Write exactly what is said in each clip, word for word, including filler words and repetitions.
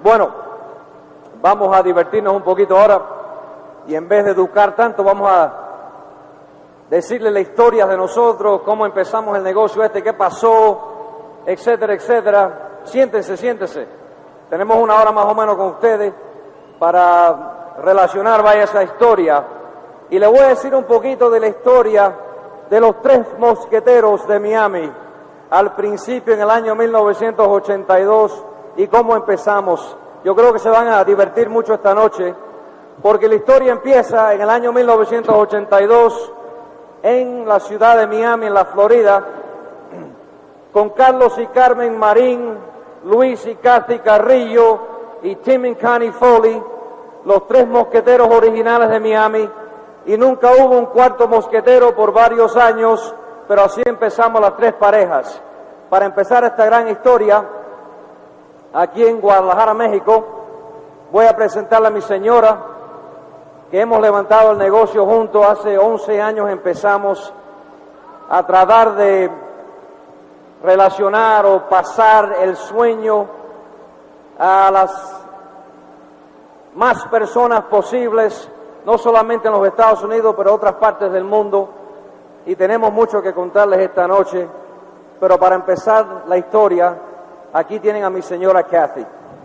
Bueno, vamos a divertirnos un poquito ahora y en vez de educar tanto vamos a decirle la historia de nosotros, cómo empezamos el negocio este, qué pasó, etcétera, etcétera. Siéntense, siéntense. Tenemos una hora más o menos con ustedes para relacionar vaya esa historia. Y le voy a decir un poquito de la historia de los tres mosqueteros de Miami al principio en el año mil novecientos ochenta y dos y cómo empezamos. Yo creo que se van a divertir mucho esta noche porque la historia empieza en el año mil novecientos ochenta y dos en la ciudad de Miami, en la Florida, con Carlos y Carmen Marín, Luis y Kathy Carrillo y Tim y Connie Foley, los tres mosqueteros originales de Miami, y nunca hubo un cuarto mosquetero por varios años, pero así empezamos las tres parejas. Para empezar esta gran historia, aquí en Guadalajara, México, voy a presentarle a mi señora, que hemos levantado el negocio juntos. Hace once años empezamos a tratar de relacionar o pasar el sueño a las más personas posibles, no solamente en los Estados Unidos, pero en otras partes del mundo, y tenemos mucho que contarles esta noche. Pero para empezar la historia, aquí tienen a mi señora Kathy.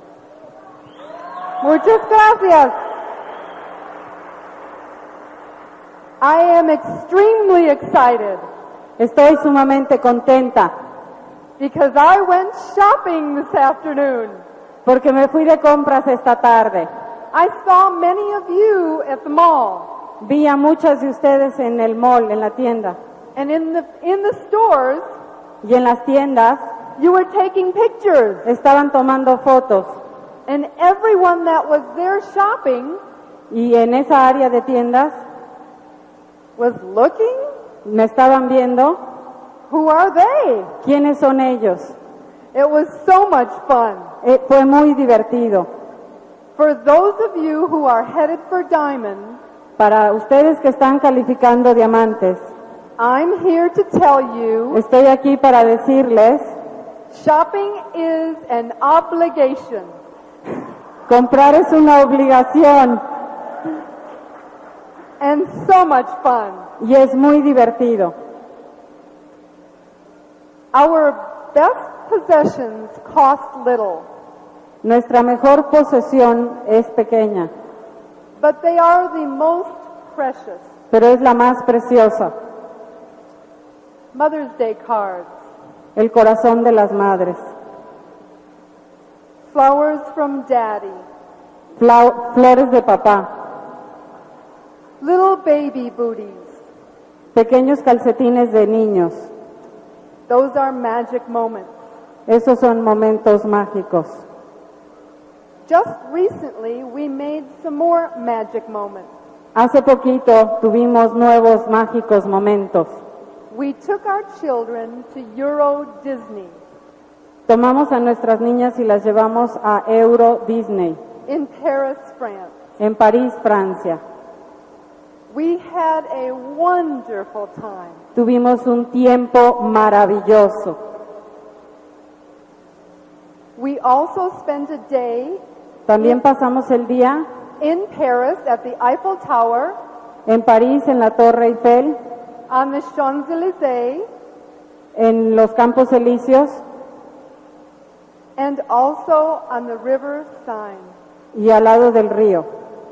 Muchas gracias. I am extremely excited Estoy sumamente contenta because I went shopping this afternoon. porque me fui de compras esta tarde. I saw many of you at the mall, Vi a muchas de ustedes en el mall, en la tienda. and in the in the stores, Y en las tiendas you were taking pictures, estaban tomando fotos. and everyone that was there shopping Y en esa área de tiendas was looking. me estaban viendo. Who are they? ¿Quiénes son ellos? It was so much fun. Eh, fue muy divertido. For those of you who are headed for diamond, Para ustedes que están calificando diamantes, I'm here to tell you, estoy aquí para decirles, shopping is an obligation. comprar es una obligación And so much fun. y es muy divertido. Our best possessions cost little, Nuestra mejor posesión es pequeña, but they are the most precious. pero es la más preciosa, Mother's Day cards, el corazón de las madres. flowers from Daddy, Flau- flores de papá, little baby booties. pequeños calcetines de niños. Those are magic moments. Esos son momentos mágicos. Just recently, we made some more magic moments. Hace poquito tuvimos nuevos mágicos momentos. We took our children to Euro Disney Tomamos a nuestras niñas y las llevamos a Euro Disney, in Paris, France. en París, Francia. We had a wonderful time. Tuvimos un tiempo maravilloso. We also spent a day También pasamos el día in Paris at the Eiffel Tower, en París, en la Torre Eiffel, on the Champs-Élysées, en los Campos Elíseos and also on the River Seine. y al lado del río.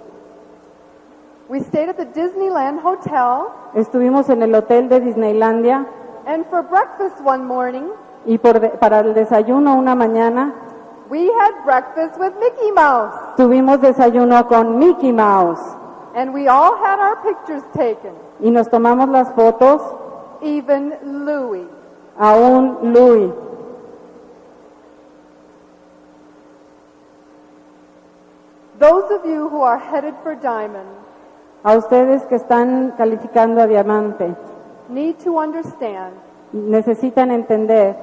We stayed at the Disneyland Hotel, Estuvimos en el hotel de Disneylandia and for breakfast one morning, y por de- para el desayuno una mañana we had breakfast with Mickey Mouse, tuvimos desayuno con Mickey Mouse and we all had our pictures taken, y nos tomamos las fotos, even Louis. aún Louis. Those of you who are headed for diamond A ustedes que están calificando a diamante, need to understand necesitan entender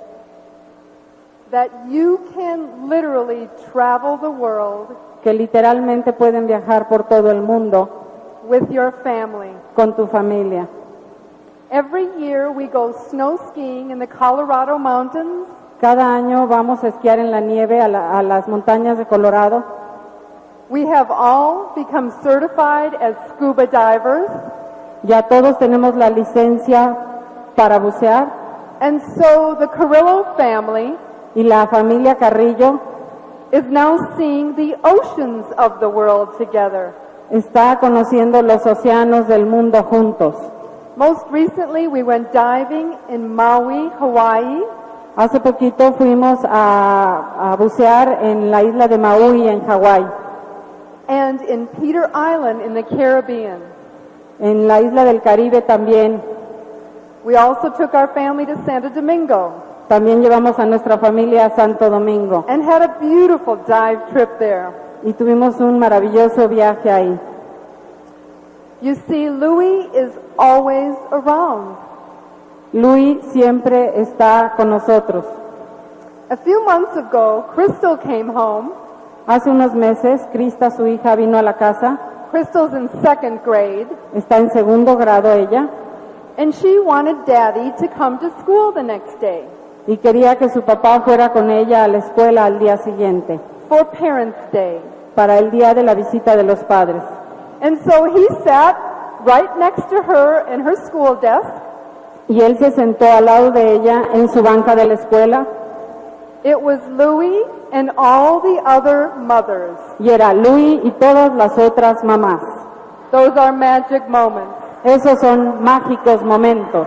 that you can literally travel the world que literalmente pueden viajar por todo el mundo with your family. con tu familia. Every year we go snow skiing in the Colorado mountains, Cada año vamos a esquiar en la nieve a, la- a las montañas de Colorado. We have all become certified as scuba divers, Ya todos tenemos la licencia para bucear and so the Carrillo family y la familia Carrillo is now seeing the oceans of the world together. está conociendo los océanos del mundo juntos. Most recently, we went diving in Maui, Hawaii, Hace poquito fuimos a, a bucear en la isla de Maui, en Hawái, and in Peter Island in the Caribbean. en la isla del Caribe también. We also took our family to Santo Domingo También llevamos a nuestra familia a Santo Domingo and had a beautiful dive trip there. y tuvimos un maravilloso viaje ahí. You see, Louis is always around. Luis siempre está con nosotros. A few months ago, Crystal came home. Hace unos meses, Krista, su hija, vino a la casa. Crystal's in second grade, Está en segundo grado ella and she wanted Daddy to come to school the next day y quería que su papá fuera con ella a la escuela al día siguiente, for Parents' Day. para el día de la visita de los padres. And so he sat right next to her in her school desk. Y él se sentó al lado de ella en su banca de la escuela It was Louis and all the other mothers. y era Luis y todas las otras mamás. Those are magic moments. Esos son mágicos momentos.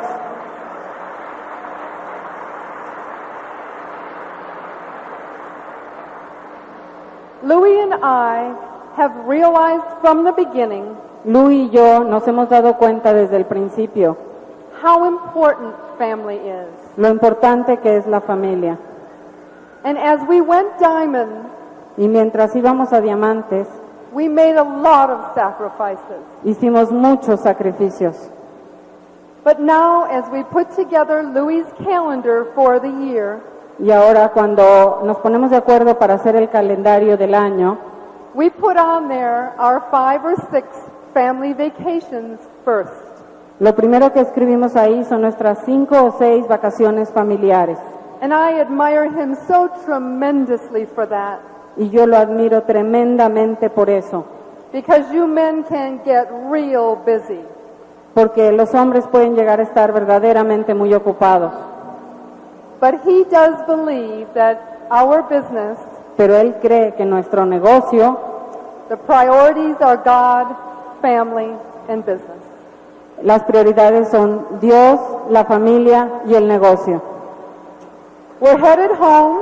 Louis and I have realized from the beginning Luis y yo nos hemos dado cuenta desde el principio how important family is. lo importante que es la familia. And as we went diamond, Y mientras íbamos a Diamantes, we made a lot of sacrifices. hicimos muchos sacrificios. But now, as we put together Louis' calendar for the year, Y ahora cuando nos ponemos de acuerdo para hacer el calendario del año, we put on there our five or six family vacations first. lo primero que escribimos ahí son nuestras cinco o seis vacaciones familiares. And I admire him so tremendously for that, Y yo lo admiro tremendamente por eso, because you men can get real busy. porque los hombres pueden llegar a estar verdaderamente muy ocupados. But he does believe that our business, Pero él cree que nuestro negocio, the priorities are God, family, and business. las prioridades son Dios, la familia y el negocio. We're headed home.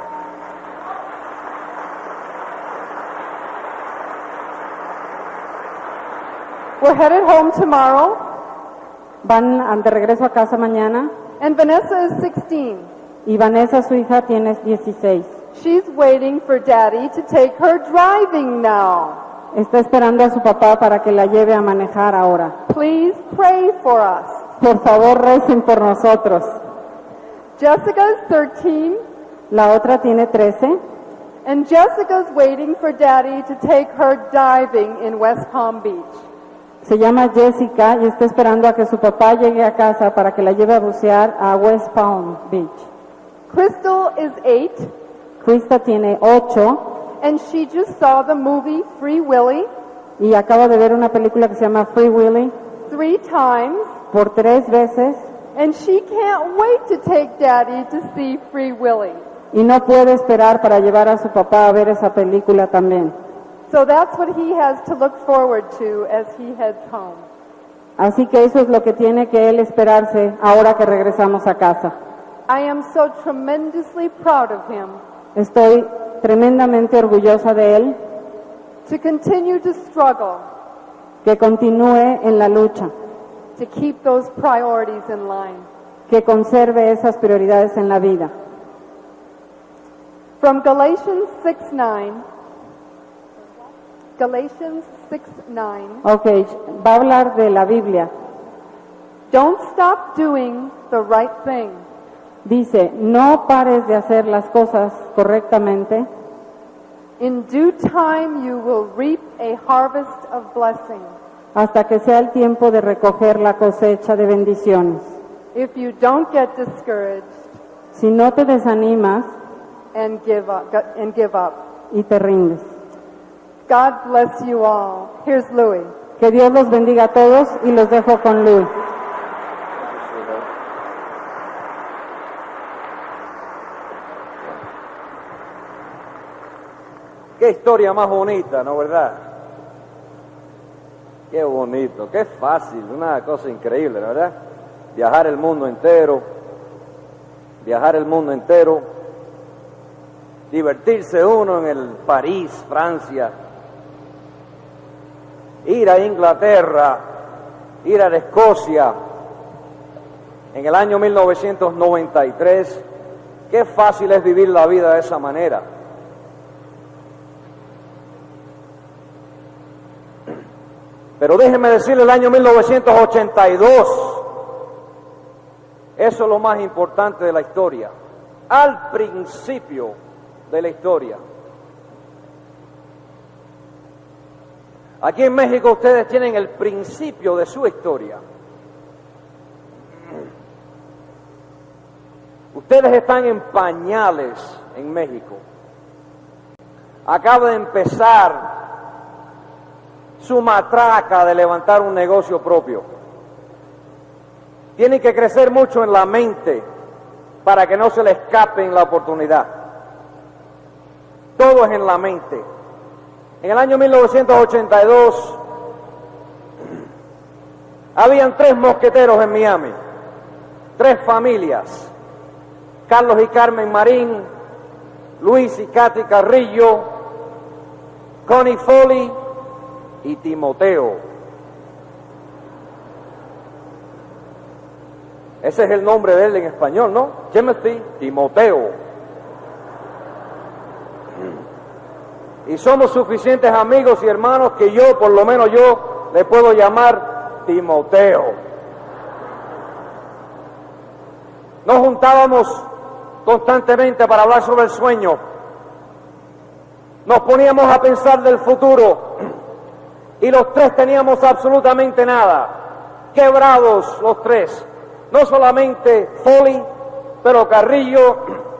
We're headed home tomorrow, Van a- de regreso a casa mañana and Vanessa is sixteen. y Vanessa, su hija, tiene dieciséis. She's waiting for Daddy to take her driving now. Está esperando a su papá para que la lleve a manejar ahora. Please pray for us. Por favor, recen por nosotros. Jessica is thirteen, La otra tiene trece and Jessica's waiting for Daddy to take her diving in West Palm Beach. se llama Jessica y está esperando a que su papá llegue a casa para que la lleve a bucear a West Palm Beach. Crystal is eight, Krista tiene ocho and she just saw the movie Free Willy y acaba de ver una película que se llama Free Willy three times, por tres veces and she can't wait to take Daddy to see Free Willy. y no puede esperar para llevar a su papá a ver esa película también. So that's what he has to look forward to as he heads home. Así que eso es lo que tiene que él esperarse ahora que regresamos a casa. I am so tremendously proud of him Estoy tremendamente orgullosa de él, to continue to struggle que continúe en la lucha, to keep those priorities in line. que conserve esas prioridades en la vida. From Galatians six nine, Galatians six nine, Ok, va a hablar de la Biblia. don't stop doing the right thing. Dice, no pares de hacer las cosas correctamente. In due time you will reap a harvest of blessing. Hasta que sea el tiempo de recoger la cosecha de bendiciones. If you don't get discouraged, Si no te desanimas and give up, and give up. y te rindes. God bless you all. Here's Louis. Que Dios los bendiga a todos y los dejo con Louis. Qué historia más bonita, ¿no verdad? Qué bonito, qué fácil, una cosa increíble, ¿no verdad? Viajar el mundo entero, viajar el mundo entero, divertirse uno en el París, Francia, ir a Inglaterra, ir a Escocia, en el año mil novecientos noventa y tres, qué fácil es vivir la vida de esa manera. Pero déjeme decirle, el año mil novecientos ochenta y dos, eso es lo más importante de la historia, al principio de la historia. Aquí en México ustedes tienen el principio de su historia. Ustedes están en pañales en México. Acaba de empezar su matraca de levantar un negocio propio. Tienen que crecer mucho en la mente para que no se le escape la oportunidad. Todo es en la mente. En el año mil novecientos ochenta y dos habían tres mosqueteros en Miami, tres familias, Carlos y Carmen Marín, Luis y Katy Carrillo, Connie Foley y Timoteo. Ese es el nombre de él en español, ¿no? Timothy, Timoteo. Y somos suficientes amigos y hermanos que yo, por lo menos yo, le puedo llamar Timoteo. Nos juntábamos constantemente para hablar sobre el sueño. Nos poníamos a pensar del futuro. Y los tres teníamos absolutamente nada. Quebrados los tres. No solamente Foley, pero Carrillo.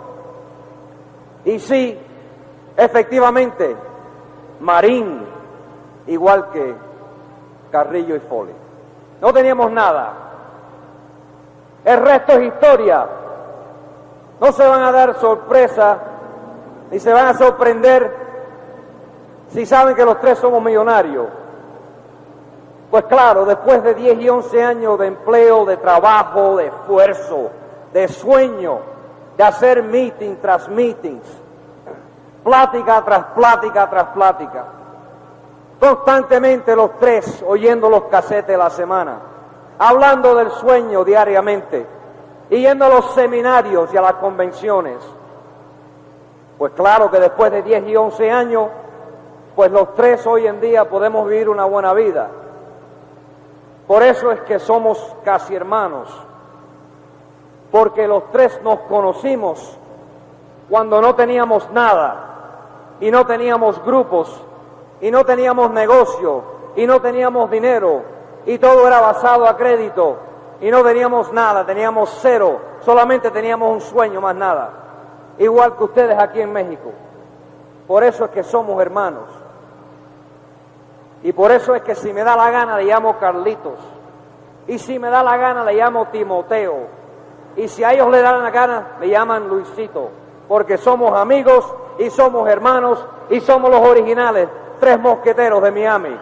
Y sí, efectivamente, Marín, igual que Carrillo y Foley. No teníamos nada. El resto es historia. No se van a dar sorpresa, ni se van a sorprender si saben que los tres somos millonarios. Pues claro, después de diez y once años de empleo, de trabajo, de esfuerzo, de sueño, de hacer meeting tras meetings, plática tras plática tras plática, constantemente los tres oyendo los casetes de la semana, hablando del sueño diariamente, y yendo a los seminarios y a las convenciones. Pues claro que después de diez y once años, pues los tres hoy en día podemos vivir una buena vida. Por eso es que somos casi hermanos, porque los tres nos conocimos cuando no teníamos nada, y no teníamos grupos, y no teníamos negocio, y no teníamos dinero, y todo era basado a crédito, y no teníamos nada, teníamos cero, solamente teníamos un sueño, más nada, igual que ustedes aquí en México. Por eso es que somos hermanos. Y por eso es que si me da la gana le llamo Carlitos, y si me da la gana le llamo Timoteo, y si a ellos le dan la gana me llaman Luisito, porque somos amigos y somos hermanos y somos los originales, tres mosqueteros de Miami.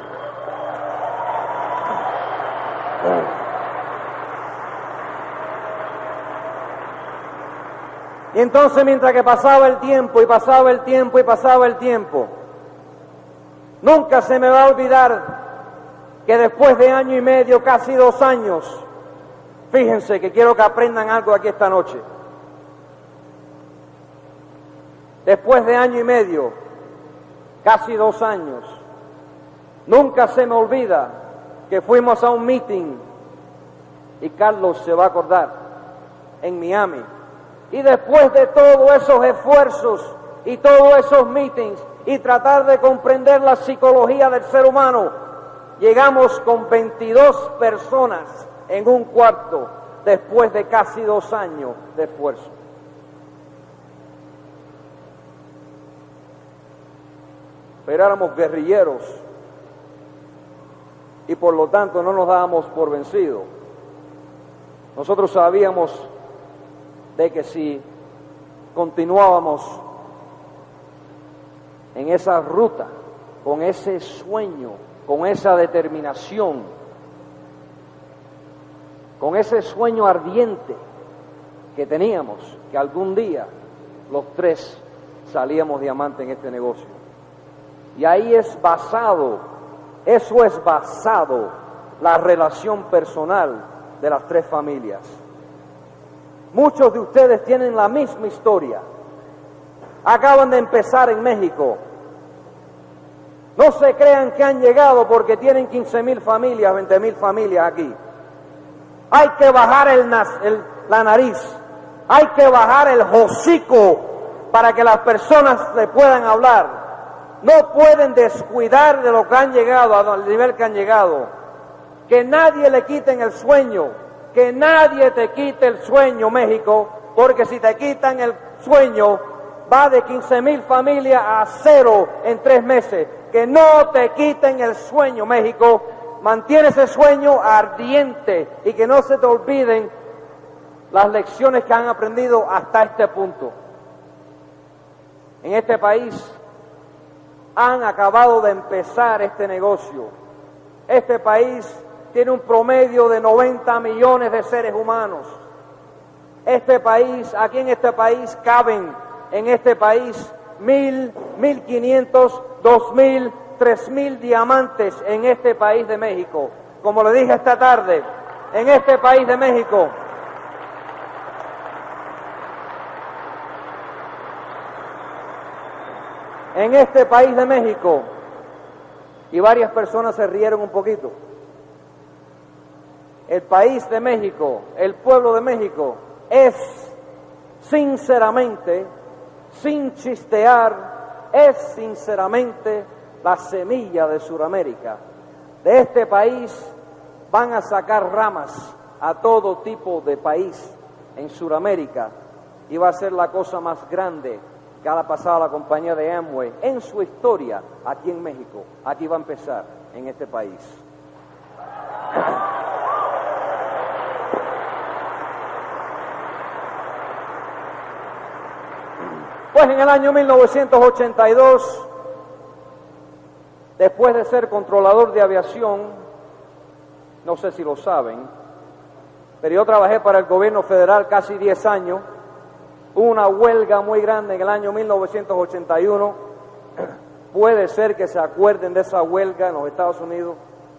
Y entonces mientras que pasaba el tiempo y pasaba el tiempo y pasaba el tiempo, nunca se me va a olvidar que después de año y medio, casi dos años, fíjense que quiero que aprendan algo aquí esta noche. Después de año y medio, casi dos años, nunca se me olvida que fuimos a un meeting, y Carlos se va a acordar, en Miami. Y después de todos esos esfuerzos y todos esos meetings y tratar de comprender la psicología del ser humano, llegamos con veintidós personas en un cuarto después de casi dos años de esfuerzo. pero éramos guerrilleros y por lo tanto no nos dábamos por vencidos. Nosotros sabíamos de que si continuábamos en esa ruta, con ese sueño, con esa determinación, con ese sueño ardiente que teníamos, que algún día los tres salíamos diamante en este negocio. Y ahí es basado, eso es basado la relación personal de las tres familias. Muchos de ustedes tienen la misma historia. Acaban de empezar en México. No se crean que han llegado porque tienen quince mil familias, veinte mil familias aquí. Hay que bajar el, el, la nariz, hay que bajar el hocico para que las personas le puedan hablar. No pueden descuidar de lo que han llegado, al nivel que han llegado. Que nadie le quiten el sueño, que nadie te quite el sueño, México, porque si te quitan el sueño, va de quince mil familias a cero en tres meses. Que no te quiten el sueño, México. Mantiene ese sueño ardiente y que no se te olviden las lecciones que han aprendido hasta este punto. En este país han acabado de empezar este negocio. Este país tiene un promedio de noventa millones de seres humanos. Este país, aquí en este país caben, en este país, mil, mil quinientos, dos mil, tres mil diamantes en este país de México. Como le dije esta tarde, en este país de México, en este país de México, y varias personas se rieron un poquito. El país de México, el pueblo de México, es sinceramente, sin chistear, es sinceramente la semilla de Sudamérica. De este país van a sacar ramas a todo tipo de país en Sudamérica y va a ser la cosa más grande que ha pasado a la compañía de Amway en su historia aquí en México. Aquí va a empezar, en este país. Pues en el año mil novecientos ochenta y dos, después de ser controlador de aviación, no sé si lo saben, pero yo trabajé para el gobierno federal casi diez años. Hubo una huelga muy grande en el año mil novecientos ochenta y uno. Puede ser que se acuerden de esa huelga en los Estados Unidos.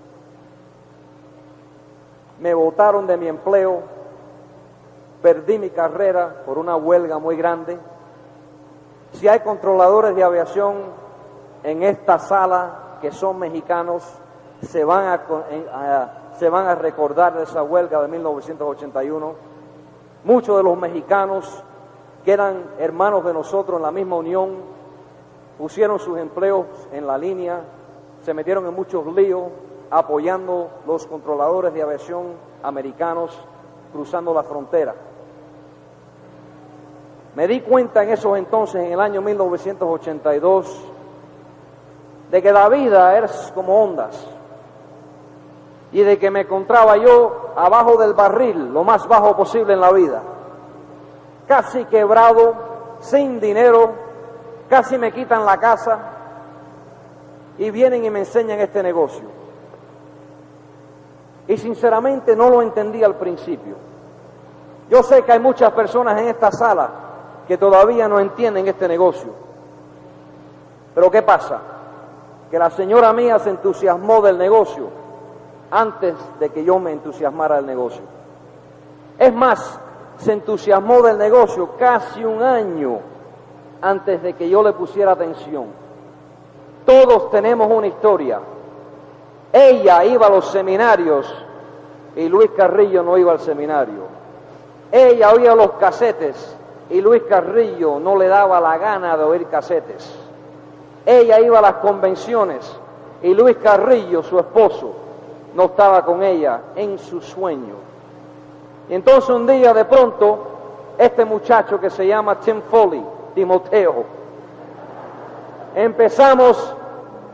Me botaron de mi empleo, perdí mi carrera por una huelga muy grande. Si hay controladores de aviación en esta sala que son mexicanos, se van a, a, se van a recordar de esa huelga de mil novecientos ochenta y uno. Muchos de los mexicanos que eran hermanos de nosotros en la misma unión, pusieron sus empleos en la línea, se metieron en muchos líos, apoyando los controladores de aviación americanos cruzando la frontera. Me di cuenta en esos entonces, en el año mil novecientos ochenta y dos, de que la vida es como ondas y de que me encontraba yo abajo del barril, lo más bajo posible en la vida. Casi quebrado, sin dinero, casi me quitan la casa y vienen y me enseñan este negocio. Y sinceramente no lo entendí al principio. Yo sé que hay muchas personas en esta sala que todavía no entienden este negocio. Pero ¿qué pasa? Que la señora mía se entusiasmó del negocio antes de que yo me entusiasmara del negocio. Es más, se entusiasmó del negocio casi un año antes de que yo le pusiera atención. Todos tenemos una historia. Ella iba a los seminarios y Luis Carrillo no iba al seminario. Ella oía los casetes y Luis Carrillo no le daba la gana de oír casetes. Ella iba a las convenciones y Luis Carrillo, su esposo, no estaba con ella en su sueño. Y entonces un día de pronto, este muchacho que se llama Tim Foley, Timoteo, empezamos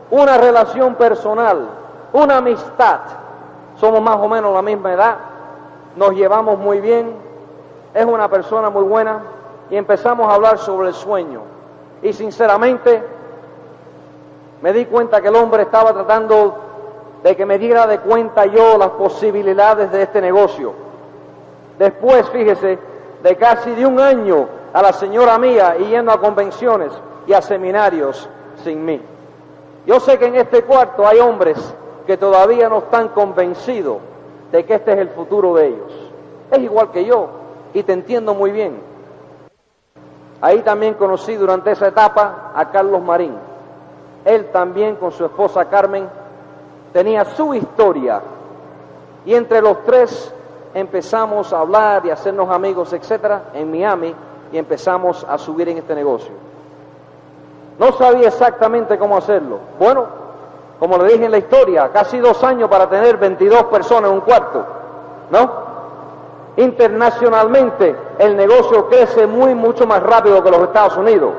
una relación personal, una amistad. Somos más o menos la misma edad, nos llevamos muy bien, es una persona muy buena, y empezamos a hablar sobre el sueño. Y sinceramente me di cuenta que el hombre estaba tratando de que me diera de cuenta yo las posibilidades de este negocio. Después, fíjese, de casi de un año a la señora mía y yendo a convenciones y a seminarios sin mí. Yo sé que en este cuarto hay hombres que todavía no están convencidos de que este es el futuro de ellos. Es igual que yo, y te entiendo muy bien. Ahí también conocí durante esa etapa a Carlos Marín. Él también con su esposa Carmen tenía su historia, y entre los tres empezamos a hablar y a hacernos amigos, etcétera, en Miami, y empezamos a subir en este negocio. No sabía exactamente cómo hacerlo. Bueno, como le dije en la historia, casi dos años para tener veintidós personas en un cuarto, ¿no? Internacionalmente el negocio crece muy, mucho más rápido que los Estados Unidos.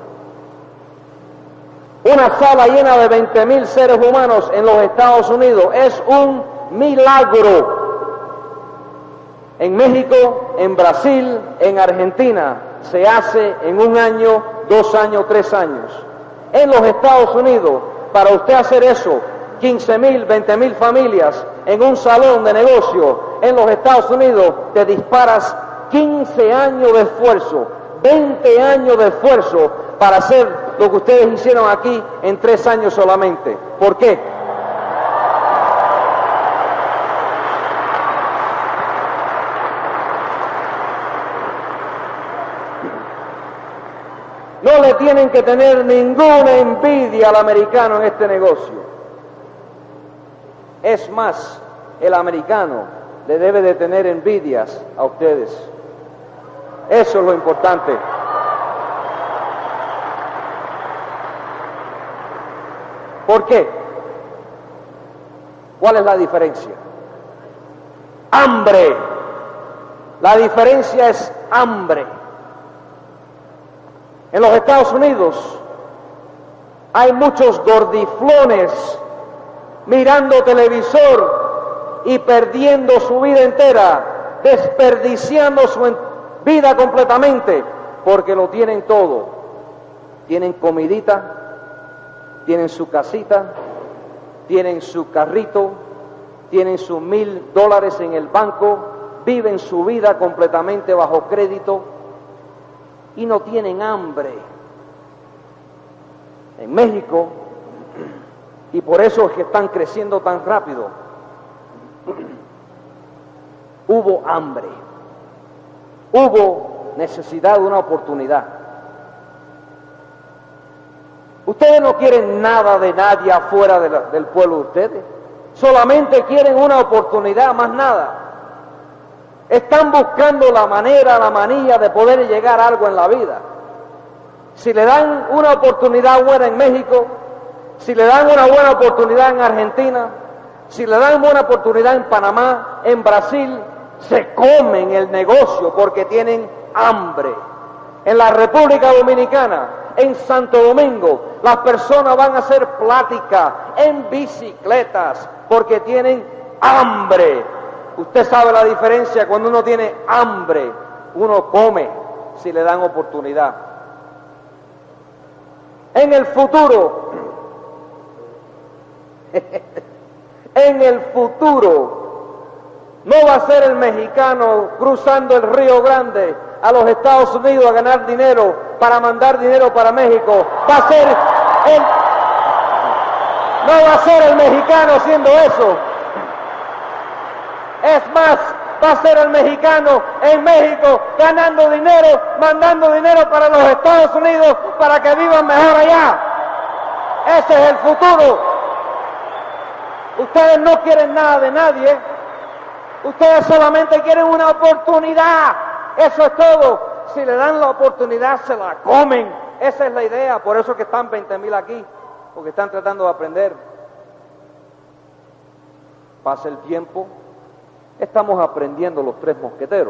Una sala llena de veinte mil seres humanos en los Estados Unidos es un milagro. En México, en Brasil, en Argentina, se hace en un año, dos años, tres años. En los Estados Unidos, para usted hacer eso, quince mil, veinte mil familias en un salón de negocio, en los Estados Unidos te disparas quince años de esfuerzo, veinte años de esfuerzo para hacer lo que ustedes hicieron aquí en tres años solamente. ¿Por qué? No le tienen que tener ninguna envidia al americano en este negocio. Es más, el americano le debe de tener envidias a ustedes. Eso es lo importante. ¿Por qué? ¿Cuál es la diferencia? Hambre. La diferencia es hambre. En los Estados Unidos hay muchos gordiflones mirando televisor y perdiendo su vida entera, desperdiciando su vida completamente, porque lo tienen todo. Tienen comidita, tienen su casita, tienen su carrito, tienen sus mil dólares en el banco, viven su vida completamente bajo crédito y no tienen hambre. En México, y por eso es que están creciendo tan rápido, hubo hambre, hubo necesidad de una oportunidad. Ustedes no quieren nada de nadie afuera de la, del pueblo de ustedes, solamente quieren una oportunidad, más nada. Están buscando la manera, la manía de poder llegar a algo en la vida. Si le dan una oportunidad buena en México, si le dan una buena oportunidad en Argentina, si le dan buena oportunidad en Panamá, en Brasil, se comen el negocio porque tienen hambre. En la República Dominicana, en Santo Domingo, las personas van a hacer plática en bicicletas porque tienen hambre. Usted sabe la diferencia cuando uno tiene hambre, uno come si le dan oportunidad. En el futuro, en el futuro, no va a ser el mexicano cruzando el Río Grande a los Estados Unidos a ganar dinero para mandar dinero para México. Va a ser el, no va a ser el mexicano haciendo eso. Es más, va a ser el mexicano en México ganando dinero, mandando dinero para los Estados Unidos para que vivan mejor allá. Ese es el futuro. Ustedes no quieren nada de nadie. Ustedes solamente quieren una oportunidad. Eso es todo. Si le dan la oportunidad, se la comen. Esa es la idea. Por eso es que están veinte mil aquí, porque están tratando de aprender. Pasa el tiempo. Estamos aprendiendo los tres mosqueteros.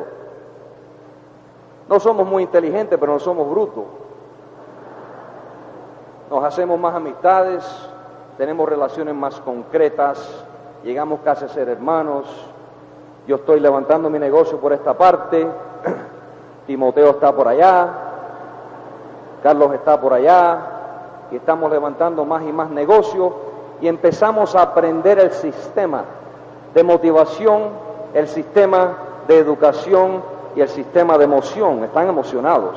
No somos muy inteligentes, pero no somos brutos. Nos hacemos más amistades, tenemos relaciones más concretas, llegamos casi a ser hermanos. Yo estoy levantando mi negocio por esta parte, Timoteo está por allá, Carlos está por allá, y estamos levantando más y más negocios y empezamos a aprender el sistema de motivación, el sistema de educación y el sistema de emoción. Están emocionados.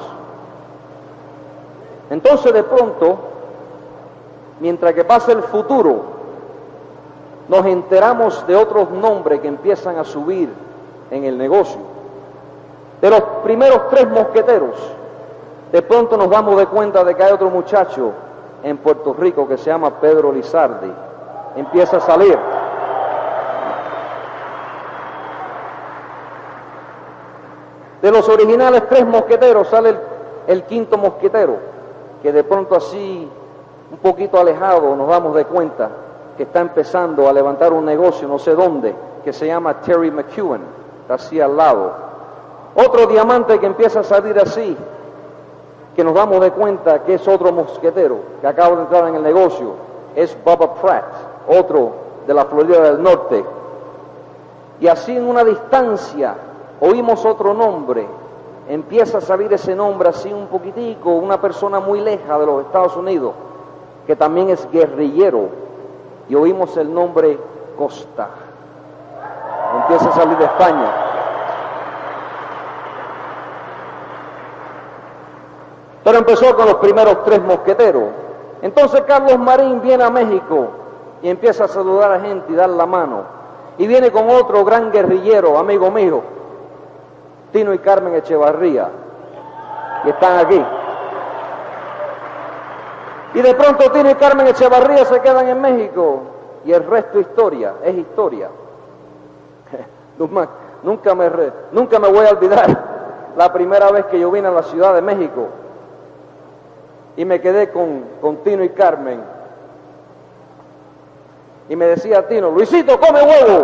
Entonces de pronto, mientras que pasa el futuro, nos enteramos de otros nombres que empiezan a subir en el negocio. De los primeros tres mosqueteros, de pronto nos damos de cuenta de que hay otro muchacho en Puerto Rico que se llama Pedro Lizardi. Empieza a salir. De los originales tres mosqueteros sale el, el quinto mosquetero, que de pronto así, un poquito alejado, nos damos de cuenta que está empezando a levantar un negocio, no sé dónde, que se llama Terry McEwen, está así al lado. Otro diamante que empieza a salir así, que nos damos de cuenta que es otro mosquetero, que acaba de entrar en el negocio, es Bubba Pratt, otro de la Florida del Norte. Y así en una distancia, oímos otro nombre, empieza a salir ese nombre así un poquitico, una persona muy leja de los Estados Unidos, que también es guerrillero, y oímos el nombre Costa. Empieza a salir de España. Pero empezó con los primeros tres mosqueteros. Entonces Carlos Marín viene a México y empieza a saludar a gente y dar la mano. Y viene con otro gran guerrillero, amigo mío, Tino y Carmen Echevarría, y están aquí. Y de pronto Tino y Carmen Echevarría se quedan en México y el resto historia, es historia. Nunca me, nunca me voy a olvidar la primera vez que yo vine a la Ciudad de México y me quedé con, con Tino y Carmen. Y me decía Tino, Luisito, come huevo.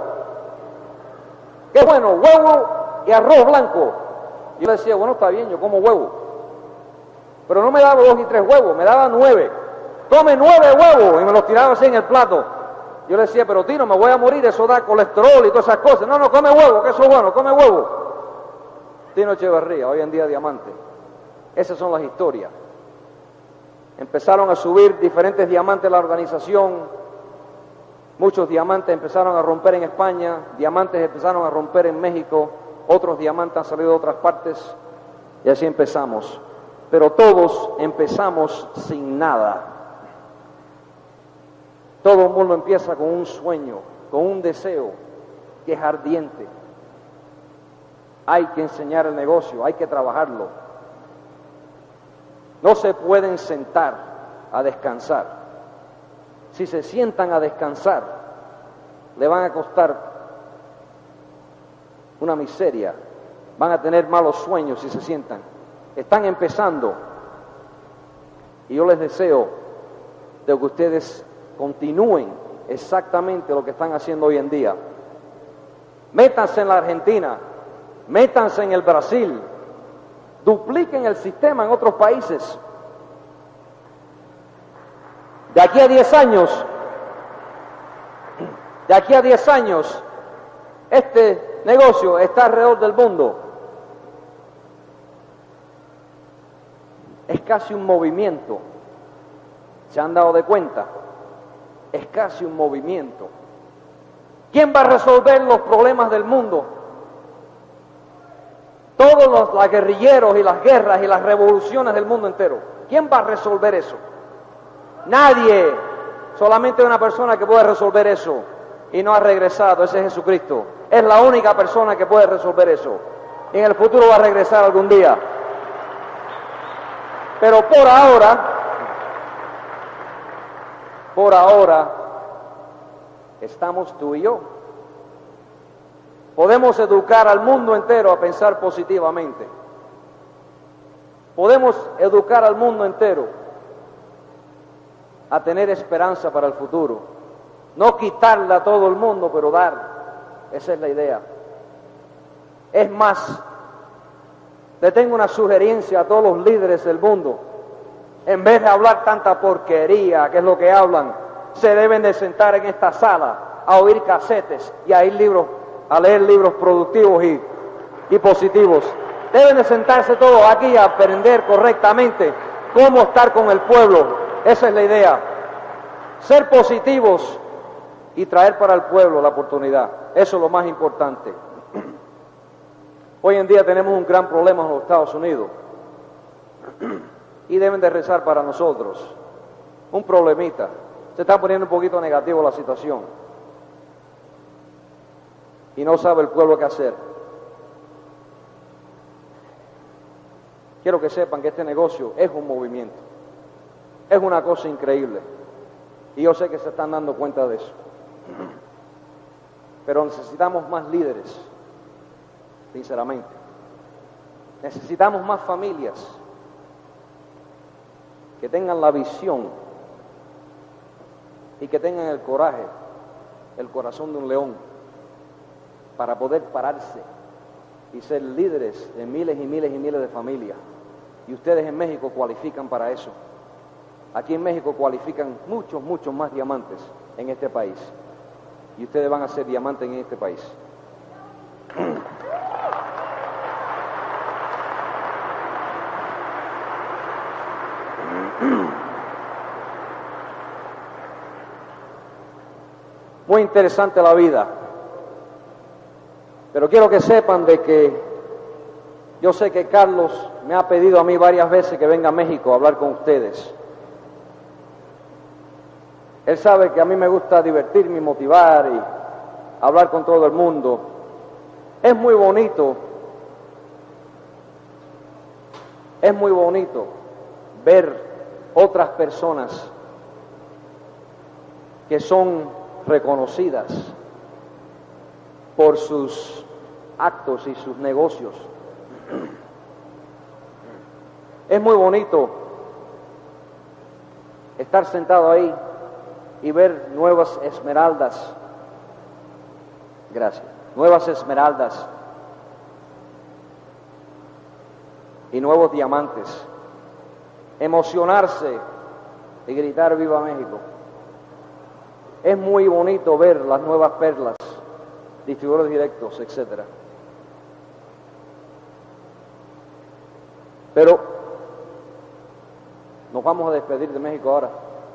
Qué bueno, huevo y arroz blanco. Yo le decía, bueno, está bien, yo como huevo. Pero no me daba dos y tres huevos, me daba nueve. Come nueve huevos, y me los tiraba así en el plato. Yo le decía, pero Tino, me voy a morir, eso da colesterol y todas esas cosas. No, no, come huevo, que eso es bueno, come huevo. Tino Echevarría, hoy en día diamante. Esas son las historias. Empezaron a subir diferentes diamantes de la organización. Muchos diamantes empezaron a romper en España, diamantes empezaron a romper en México, otros diamantes han salido de otras partes, y así empezamos. Pero todos empezamos sin nada. Todo el mundo empieza con un sueño, con un deseo que es ardiente. Hay que enseñar el negocio, hay que trabajarlo. No se pueden sentar a descansar. Si se sientan a descansar, le van a costar una miseria. Van a tener malos sueños si se sientan. Están empezando y yo les deseo de que ustedes continúen exactamente lo que están haciendo hoy en día. Métanse en la Argentina, métanse en el Brasil, dupliquen el sistema en otros países. De aquí a diez años, de aquí a diez años, este negocio está alrededor del mundo. Es casi un movimiento. ¿Se han dado de cuenta? Es casi un movimiento. ¿Quién va a resolver los problemas del mundo? Todos los, los guerrilleros y las guerras y las revoluciones del mundo entero. ¿Quién va a resolver eso? Nadie. Solamente una persona que puede resolver eso y no ha regresado, ese es Jesucristo. Es la única persona que puede resolver eso. Y en el futuro va a regresar algún día. Pero por ahora, por ahora, estamos tú y yo. Podemos educar al mundo entero a pensar positivamente. Podemos educar al mundo entero a tener esperanza para el futuro. No quitarle a todo el mundo, pero dar. Esa es la idea. Es más, le tengo una sugerencia a todos los líderes del mundo. En vez de hablar tanta porquería, que es lo que hablan, se deben de sentar en esta sala a oír casetes y a, ir libros, a leer libros productivos y, y positivos. Deben de sentarse todos aquí a aprender correctamente cómo estar con el pueblo. Esa es la idea. Ser positivos y traer para el pueblo la oportunidad. Eso es lo más importante. Hoy en día tenemos un gran problema en los Estados Unidos y deben de rezar para nosotros. Un problemita. Se está poniendo un poquito negativo la situación y no sabe el pueblo qué hacer. Quiero que sepan que este negocio es un movimiento, es una cosa increíble y yo sé que se están dando cuenta de eso. Pero necesitamos más líderes, sinceramente. Necesitamos más familias que tengan la visión y que tengan el coraje, el corazón de un león, para poder pararse y ser líderes de miles y miles y miles de familias. Y ustedes en México cualifican para eso. Aquí en México cualifican muchos, muchos más diamantes en este país. Y ustedes van a ser diamantes en este país. Muy interesante la vida. Pero quiero que sepan de que yo sé que Carlos me ha pedido a mí varias veces que venga a México a hablar con ustedes. Él sabe que a mí me gusta divertirme y motivar y hablar con todo el mundo. Es muy bonito, es muy bonito ver otras personas que son reconocidas por sus actos y sus negocios. Es muy bonito estar sentado ahí y ver nuevas esmeraldas, gracias, nuevas esmeraldas y nuevos diamantes, emocionarse y gritar ¡Viva México! Es muy bonito ver las nuevas perlas, distribuidores directos, etcétera. Pero nos vamos a despedir de México ahora.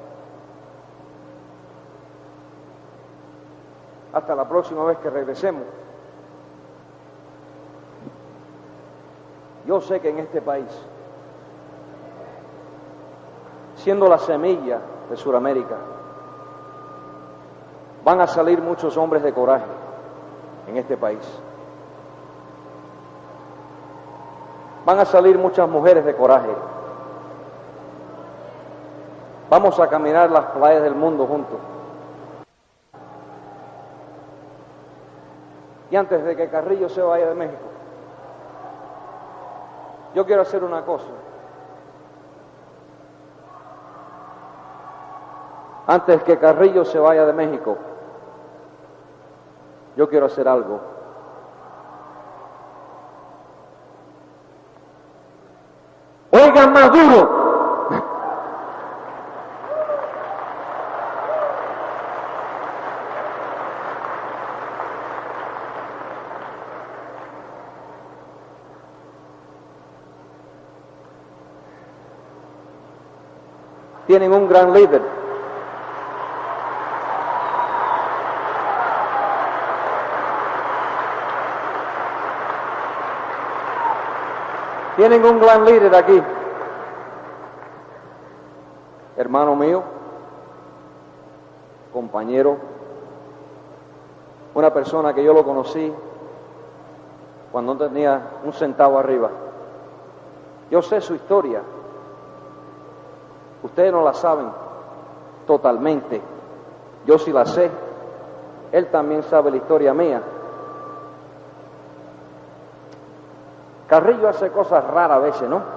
Hasta la próxima vez que regresemos. Yo sé que en este país, siendo la semilla de Sudamérica, van a salir muchos hombres de coraje en este país. Van a salir muchas mujeres de coraje. Vamos a caminar las playas del mundo juntos. Y antes de que Carrillo se vaya de México, yo quiero hacer una cosa. Antes que Carrillo se vaya de México, yo quiero hacer algo. Oigan más duro. Tienen un gran líder. Tienen un gran líder aquí. Hermano mío, compañero, una persona que yo lo conocí cuando no tenía un centavo arriba. Yo sé su historia. Ustedes no la saben totalmente. Yo sí la sé. Él también sabe la historia mía. Carrillo hace cosas raras a veces, ¿no?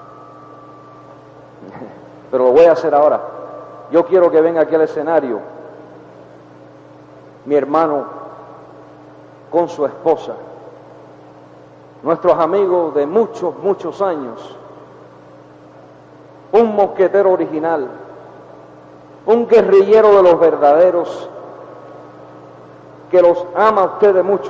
Pero lo voy a hacer ahora. Yo quiero que venga aquí al escenario mi hermano con su esposa, nuestros amigos de muchos, muchos años, un mosquetero original, un guerrillero de los verdaderos, que los ama a ustedes mucho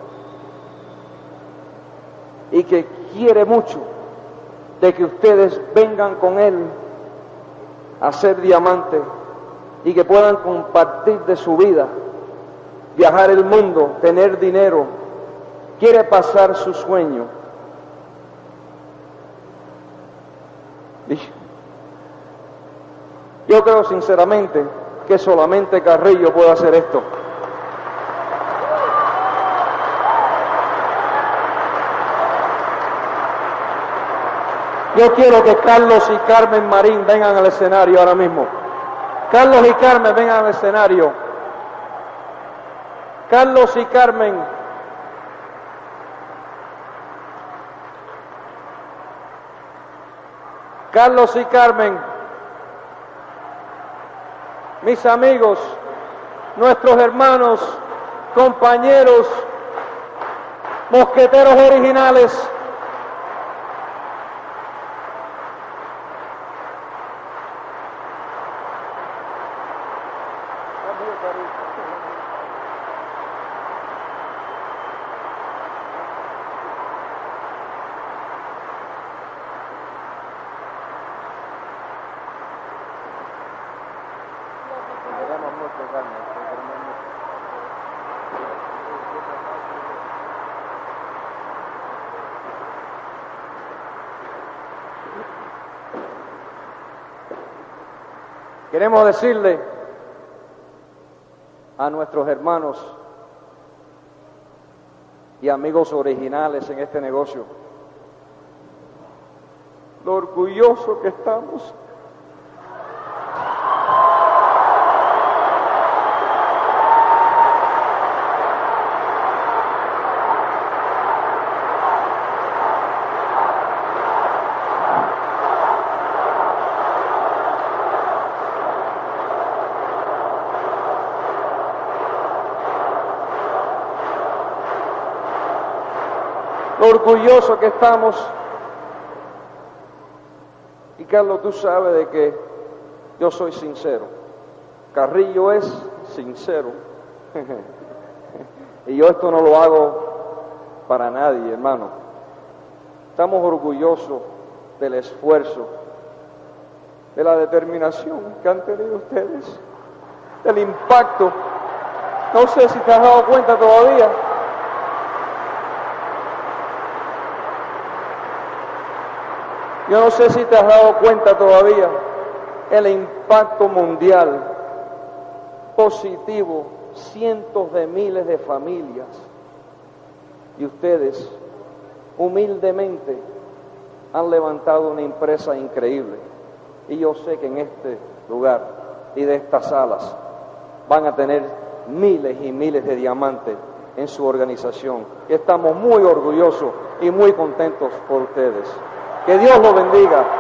y que quiere mucho de que ustedes vengan con él a ser diamante y que puedan compartir de su vida, viajar el mundo, tener dinero, quiere pasar su sueño. Y yo creo sinceramente que solamente Carrillo puede hacer esto. Yo quiero que Carlos y Carmen Marín vengan al escenario ahora mismo. Carlos y Carmen, vengan al escenario. Carlos y Carmen. Carlos y Carmen. Mis amigos, nuestros hermanos, compañeros, mosqueteros originales. Queremos decirle a nuestros hermanos y amigos originales en este negocio lo orgulloso que estamos. Lo orgulloso que estamos. Y Carlos, tú sabes de que yo soy sincero. Carrillo es sincero. Y yo esto no lo hago para nadie, hermano. Estamos orgullosos del esfuerzo, de la determinación que han tenido ustedes, del impacto. No sé si te has dado cuenta todavía. Yo no sé si te has dado cuenta todavía el impacto mundial positivo, cientos de miles de familias, y ustedes humildemente han levantado una empresa increíble. Y yo sé que en este lugar y de estas salas van a tener miles y miles de diamantes en su organización. Y estamos muy orgullosos y muy contentos por ustedes. Que Dios los bendiga.